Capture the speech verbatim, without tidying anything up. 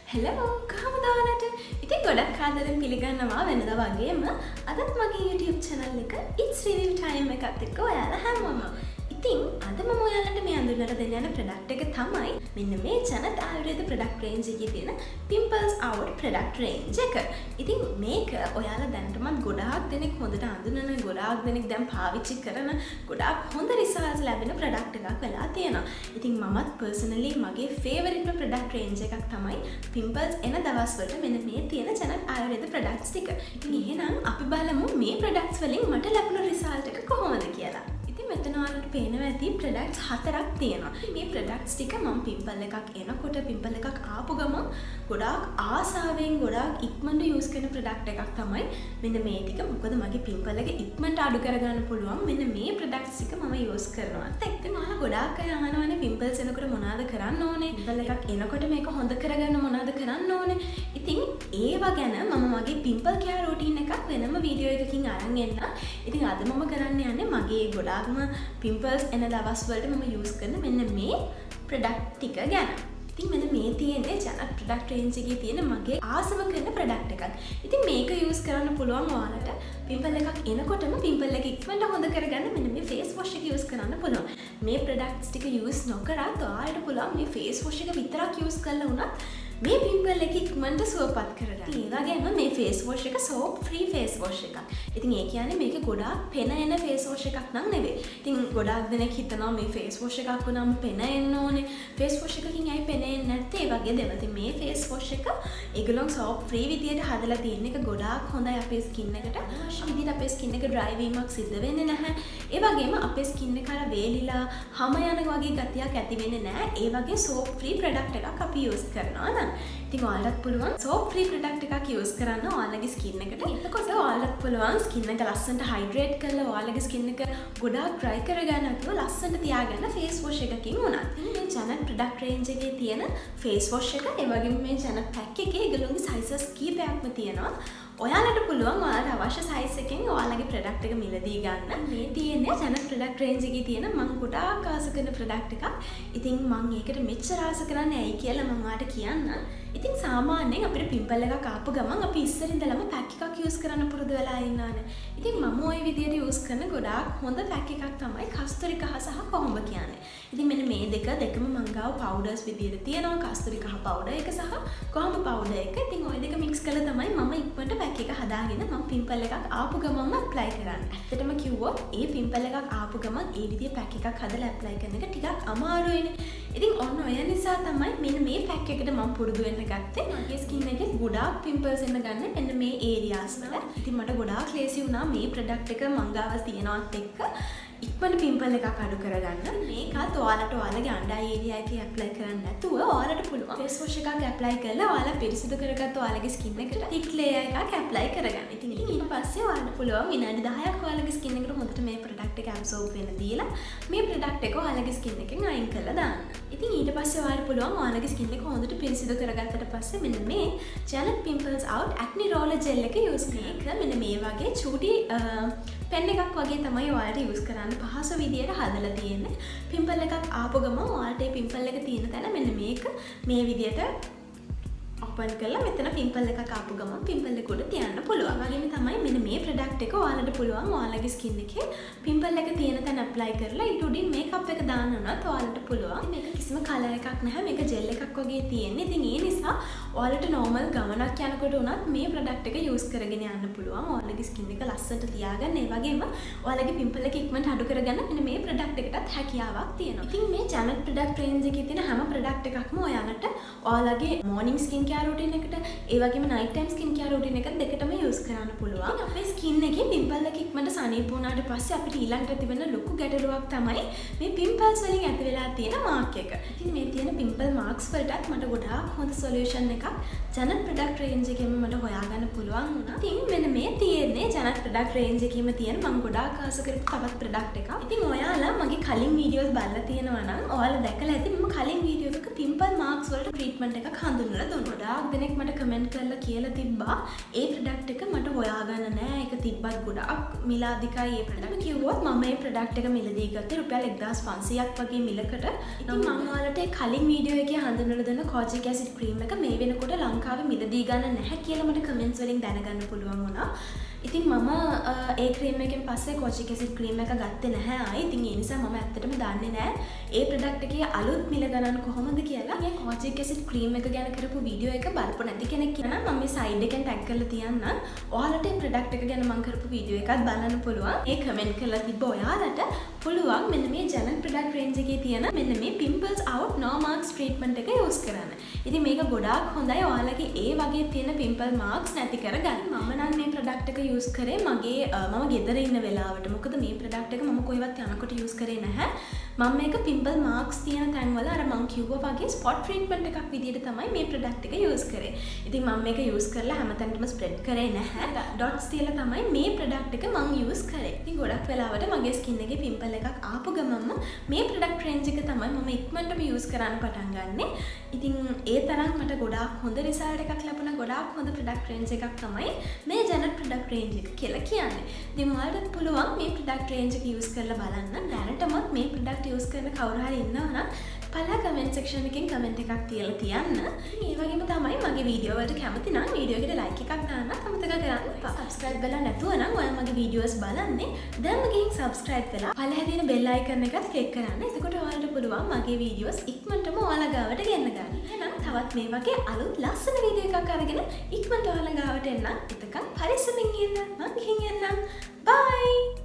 Hello කොහමද ඔයාලට? ඉතින් ගොඩක් ආදරෙන් පිළිගන්නවා වෙනදා වගේම අදත් මගේ YouTube channel එක It's Review Time එකත් එක්ක ඔයාලා හැමෝම. ඉතින් අද මම ඔයාලට මේ අඳුරලා දෙන්න යන product එක තමයි මෙන්න මේ ජනත ආයුර්වේද product range එකේ තියෙන Pimples Out product range එක. ඉතින් මේක ඔයාලා දැනටමත් ගොඩාක් දෙනෙක් හොඳට අඳුනන ගොඩාක් දෙනෙක් දැන් පාවිච්චි කරන ගොඩාක් හොඳ results ලැබෙන product එකක් වෙලා තියෙනවා. ඉතින් මමත් personally මගේ favorite product range එකක් තමයි pimples එන දවස් වලට මෙන්න මේ තියෙන ජනත ආයුර්වේද products ටික. ඉතින් එහෙනම් අපි බලමු මේ products වලින් මට ලැබුණු result එක කොහොමද කියලා. මෙතන ඔයාලට පේනවා ඇති ප්‍රොඩක්ට්ස් හතරක් තියෙනවා. මේ ප්‍රොඩක්ට්ස් ටික මම පිම්පල් එකක් එනකොට පිම්පල් එකක් ආපු ගමන් ගොඩාක් ආසාවෙන් ගොඩාක් ඉක්මනට යූස් කරන ප්‍රොඩක්ට් එකක් තමයි මෙන්න මේ ටික. මොකද මගේ පිම්පල් එක ඉක්මනට අඩු කරගන්න පුළුවන් මෙන්න මේ ප්‍රොඩක්ට්ස් ටික මම යූස් කරනවා. ඒත් ඔයාලා ගොඩාක් අය අහනවානේ පිම්පල්ස් එනකොට මොනවද කරන්න ඕනේ? පිම්පල් එකක් එනකොට මේක හොඳ කරගන්න මොනවද කරන්න ඕනේ? ඉතින් ඒවා ගැන මම මගේ පිම්පල් කෙයාර් රූටින් එකක් වෙනම වීඩියෝ එකකින් අරන් එන්න. ඉතින් අද මම කරන්න යන්නේ මගේ ගොඩාක්ම pimples එන දවස් වලට මම යූස් කරන මෙන්න මේ ප්‍රොඩක්ට් ටික ගැන. ඉතින් මෙන්න මේ තියෙන්නේ ජනත් ප්‍රොඩක්ට් රේන්ජ් එකේ තියෙන මගේ ආසම කරන ප්‍රොඩක්ට් එකක්. ඉතින් මේක යූස් කරන්න පුළුවන් ඔයාලට පිම්පල් එකක් එනකොටම පිම්පල් එක ඉක්මනට හොඳ කරගන්න මෙන්න මේ ෆේස් වොෂ් එක යූස් කරන්න පුළුවන්. මේ ප්‍රොඩක්ට්ස් ටික යූස් නොකරත් ඔයාලට පුළුවන් මේ ෆේස් වොෂ් එක විතරක් යූස් කරලා උනත් මේ පිම්පල් එක ඉක්මනට සුවපත් කරගන්න. ඒ වගේම මේ ෆේස් වොෂ් එක සෝප් ෆ්‍රී ෆේස් වොෂ් එකක්. ඉතින් ඒ කියන්නේ මේක ගොඩාක් පෙන එන ෆේස් වොෂ් එකක් නම් නෙවෙයි. ඉතින් ගොඩාක් දෙනෙක් හිතනවා මේ ෆේස් වොෂ් එකක් වුණාම පෙන එන්න ඕනේ. ෆේස් වොෂ් එකකින් ඇයි පෙන එන්නේ නැත්තේ? ඒ වගේ දේවල්. ඉතින් මේ ෆේස් වොෂ් එක ඒගොල්ලෝ සෝප් ෆ්‍රී විදියට හදලා තියෙන එක ගොඩාක් හොඳයි අපේ ස්කින් එකට. අවශ්‍ය විදියට අපේ ස්කින් එක ඩ්‍රයි වීමක් සිද්ධ වෙන්නේ නැහැ. ඒ වගේම අපේ ස්කින් එක අර වේලිලා හැම යන වගේ ගතියක් ඇති වෙන්නේ නැහැ. ඒ වගේ සෝප් ෆ්‍රී ප්‍රොඩක්ට් එකක් අපි යූස් කරනවා නම් ඉතින් ඔයාලට පුළුවන් සෝප් ෆ්‍රී ප්‍රොඩක්ට් එකක් යූස් කරන්න ඔයාලගේ ස්කින් එකට. එතකොට ඔයාලට පුළුවන් ස්කින් එක ලස්සනට හයිඩ්‍රේට් කරලා ඔයාලගේ ස්කින් එක ගොඩාක් ඩ්‍රයි කරගන්න නැතුව ලස්සනට තියාගන්න ෆේස් වොෂ් එකකින් උනත්. ඉතින් මේ ජනත් ප්‍රොඩක්ට් රේන්ජ් එකේ තියෙන ෆේස් වොෂ් එක ඒ වගේම මේ ජනත් පැක් එකේ ඒගොල්ලෝගේ සයිසස් කීපයක්ම තියෙනවා. ඔයාලට පුළුවන් ඔයාලට අවශ්‍ය සයිස් එකෙන් ඔයාලගේ ප්‍රොඩක්ට් එක මිලදී ගන්න. මේ තියෙන්නේ ජනත් ප්‍රොඩක්ට් රේන්ජ් එකේ තියෙන මම ගොඩාක් ආස කරන ප්‍රොඩක්ට් එකක්. ඉතින් මම ඒකට මෙච්චර ආස කරන්නේ ඇයි කියලා මම ඔයාලට කියන්නම්. ඉතින් සාමාන්‍යයෙන් අපිට පිම්පල් එකක් ආපු ගමන් අපි ඉස්සර ඉඳලම පැක් එකක් යූස් කරන්න පුරුදු වෙලා ඉන්නානේ. ඉතින් මම ওই විදියට යූස් කරන ගොඩාක් හොඳ පැක් එකක් තමයි කස්තුරි කහ සහ කොහොඹ කියන්නේ. ඉතින් මෙන්න මේ දෙක දෙකම මං ගාව පවුඩර්ස් විදියට තියෙනවා. කස්තුරි කහ පවුඩර් එක සහ කොහොඹ පවුඩර් එක. ඉතින් ওই දෙක මික්ස් කරලා තමයි මම ඉක්මනට පැක් එක හදාගෙන මම පිම්පල් එකක් ආපු ගමන්ම ඇප්ලයි කරන්නේ. ඇත්තටම කිව්වොත් ඒ පිම්පල් එකක් ආපු ගමන් ඒ විදිය පැක් එකක් හදලා ඇප්ලයි කරන එක ටිකක් අමාරුයිනේ. ඉතින් ඔන්න ඔය නිසා තමයි මෙන්න මේ පැක් එකට මම පුරුදු වෙන්න ගත්තේ. මගේ ස්කින් එකේ ගොඩාක් පිම්පල්ස් එන්න ගන්න මෙන්න මේ ඒරියාස් වල. ඉතින් මට ගොඩාක් ලේසි වුණා මේ ප්‍රොඩක්ට් එක මං ගාව තියෙනවත් එක්ක ඉක්මනට පිම්පල් එකක් අඩු කරගන්න. මේකත් ඔයාලට ඔයාලගේ අඬ ඒරියා එකේ ඇප්ලයි කරන්න නැතුව ඔයාලට පුළුවන් ෆේස් වොෂ් එකක් ඇප්ලයි කරලා ඔයාලා පිරිසිදු කරගත්ත ඔයාලගේ ස්කින් එකට තික් ලේයර් එකක් ඇප්ලයි කරගන්න. ඉතින් ඊට පස්සේ ඔයාලට පුළුවන් විනාඩි දහයක් ඔයාලගේ ස්කින් එකට හොඳට මේ ප්‍රොඩක්ට් එක ඇබ්සෝබ් වෙන්න දීලා මේ ප්‍රොඩක්ට් එක ඔයාලගේ ස්කින් එකෙන් අයින් කරලා දාන්න. ඉතින් ඊට පස්සේ ඔයාලට පුළුවන් ඔයාලගේ ස්කින් එක හොඳට පිරිසිදු කරගත්තට පස්සේ මෙන්න මේ ජනත් pimples out acne roller gel එක යූස් කරන්න. මෙන්න මේ වගේ චූටි පෙන් එකක් වගේ තමයි ඔයාලට යූස් කරන්න පහසු විදියට හදලා තියෙන්නේ. පිම්පල් එකක් ආපු ගමන් ඔයාලට මේ පිම්පල් එක තියෙන තැන මෙන්න මේක මේ විදියට ඕපන් කරලා මෙතන පිම්පල් එකක් ආපු ගමන් පිම්පල් එක උඩ තියන්න පුළුවන්. වගේම තමයි මෙන්න මේ ප්‍රොඩක්ට් එක ඔයාලට පුළුවන් ඔයාලගේ ස්කින් එකේ පිම්පල් එක තියෙන තැන ඇප්ලයි කරලා ඊට උඩින් මේකප් එක දාන්න උනත් ඔයාලට පුළුවන්. මේක කිසිම කලර් එකක් නැහැ. මේක ජෙල් එකක් වගේ තියෙන්නේ. ඉතින් ඒ නිසා ඔයාලට නෝමල් ගමනක් යනකොට උනත් මේ ප්‍රොඩක්ට් එක යූස් කරගෙන යන්න පුළුවන්. ඔයාලගේ ස්කින් එක ලස්සනට තියාගන්න. ඒ වගේම ඔයාලගේ පිම්පල් එක ඉක්මනට අඩු කරගන්න මෙන්න මේ ප්‍රොඩක්ට් එකටත් හැකියාවක් තියෙනවා. ඉතින් මේ ජනත් ප්‍රොඩක්ට් රේන්ජ් එකේ තියෙන හැම ප්‍රොඩක්ට් එකක්ම ඔයාලට ඔයාලගේ මෝර්නින් ස්කින් කෙයාර් රූටින් එකට ඒ වගේම night time skin care routine එක දෙකටම යූස් කරන්න පුළුවන්. ඉතින් අපේ ස්කින් එකේ පිම්පල් එක ඉක්මනට සනීප වුණාට පස්සේ අපිට ඊළඟට තිබෙන ලොකු ගැටලුවක් තමයි මේ පිම්පල්ස් වලින් ඇති වෙලා තියෙන මාර්ක් එක. ඉතින් මේ තියෙන පිම්පල් මාර්ක්ස් වලටත් මට ගොඩාක් හොඳ සොලියුෂන් එකක් ජනත් ප්‍රොඩක්ට් රේන්ජ් එකෙම මට හොයාගන්න පුළුවන් වුණා. ඉතින් මෙන්න මේ තියෙන්නේ ජනත් ප්‍රොඩක්ට් රේන්ජ් එකේම තියෙන මම ගොඩාක් ආස කරපු තවත් ප්‍රොඩක්ට් එකක්. ඉතින් ඔයාලා මගේ කලින් වීඩියෝස් බලලා තියෙනවා නම් ඔයාලා දැකලා ඇති මම කලින් වීඩියෝ එකක පිම්පල් මාර්ක්ස් වලට ට්‍රීට්මන්ට් එකක් හඳුන්වලා දුන්නා. ගොඩාක් දෙනෙක් මට කමෙන්ට් කරලා කියලා තිබ්බා ඒ ප්‍රොඩක්ට් එක මට හොයාගන්න නෑ. ඒක තිබ්බත් ගොඩාක් මිල අධිකයි ඒ ප්‍රොඩක්ට්. කිව්වොත් මම මේ ප්‍රොඩක්ට් එක මිලදී ගත්තේ රුපියල් එක්දාස් පන්සීයක් වගේ මිලකට. ඉතින් මම ඔයාලට කලින් වීඩියෝ එකේ හඳුන්වලා දෙන කොජික් ඇසිඩ් ක්‍රීම් එක මේ තියෙනකොට ලංකාවේ මිලදී ගන්න නැහැ කියලා මට කමෙන්ට්ස් වලින් දැනගන්න පුළුවන් වුණා. ඉතින් මම ඒ ක්‍රීම් එකෙන් පස්සේ කොචික් ඇසිඩ් ක්‍රීම් එක ගත්තේ නැහැ ආයි. ඉතින් ඒ නිසා මම ඇත්තටම දන්නේ නැහැ ඒ ප්‍රොඩක්ට් එකේ අලුත් මිල ගණන් කොහොමද කියලා. මේ කොචික් ඇසිඩ් ක්‍රීම් එක ගැන කරපු වීඩියෝ එක බලපු නැති කෙනෙක් කියනවා මම මේ සයිඩ් එකෙන් ටැග් කරලා තියන්නම්. ඔයාලට මේ ප්‍රොඩක්ට් එක ගැන මම කරපු වීඩියෝ එකත් බලන්න පුළුවන්. ඒ කමෙන්ට් කරලා තිබ්බ ඔයාලට පුළුවන් මෙන්න මේ ජනල් ප්‍රොඩක්ට් රේන්ජ් එකේ තියෙන මෙන්න මේ pimples out no marks treatment එක යූස් කරන්න. ඉතින් මේක ගොඩාක් හොඳයි ඔයාලගේ ඒ වගේ තියෙන pimple marks නැති කරගන්න. මම නම් මේ ප්‍රොඩක්ට් එක යූස් කරේ මගේ මම ගෙදර ඉන්න වෙලාවට. මොකද මේ ප්‍රොඩක්ට් එක මම කොහෙවත් යනකොට යූස් කරේ නැහැ. මම මේක pimple marks තියෙන තැන්වල අර මං කිව්වා වගේ spot treatment එකක් විදිහට තමයි මේ ප්‍රොඩක්ට් එක යූස් කරේ. ඉතින් මම මේක යූස් කරලා හැමතැනටම ස්ප්‍රෙඩ් කරේ නැහැ. dots තියලා තමයි මේ ප්‍රොඩක්ට් එක මං යූස් කරේ. ඉතින් ගොඩක් වෙලාවට මගේ ස්කින් එකේ pimple එකක් ආපු ගමන්ම මේ ප්‍රොඩක්ට් රේන්ජ් එක තමයි මම ඉක්මනටම යූස් කරන්න පටන් ගන්නෙ. ඉතින් ඒ තරම් මට ගොඩාක් හොඳ රිසල්ට් එකක් ලැබුණා. ගොඩාක් හොඳ ප්‍රොඩක්ට් රේන්ජ් එකක් තමයි මේ ජනර් ප්‍රොඩක්ට් රේන්ජ් එක කියලා කියන්නේ. ඉතින් ඔයාලට පුළුවන් මේ ප්‍රොඩක්ට් රේන්ජ් එක යූස් කරලා බලන්න. දැනටමත් මේ ප්‍රොඩක්ට් යූස් කරන කවුරු හරි ඉන්නවා නම් පළල කමෙන්ට් සෙක්ෂන් එකෙන් කමෙන්ට් එකක් තියලා තියන්න. ඒ වගේම තමයි මගේ වීඩියෝ වලට කැමති නම් වීඩියෝ එකට ලයික් එකක් දාන්න අමතක කරන්න එපා. සබ්ස්ක්‍රයිබ් කරලා නැතුව නම් ඔයා මගේ වීඩියෝස් බලන්නේ දැන්ම ගිහින් සබ්ස්ක්‍රයිබ් කරලා පළල තියෙන බෙල් අයිකන් එකත් ක්ලික් කරන්න. එතකොට ඔයාලට පුළුවන් මගේ වීඩියෝස් ඉක්මනටම ඔයාලා ගාවට ගෙන්න ගන්න. එහෙනම් තවත් මේ වගේ අලුත් ලස්සන වීඩියෝ එකක් අරගෙන ඉක්මනට ඔයාලා ගාවට එන්න. එතකන් පරිස්සමින් ඉන්න. මම ගිහින් එන්නම්. බයි.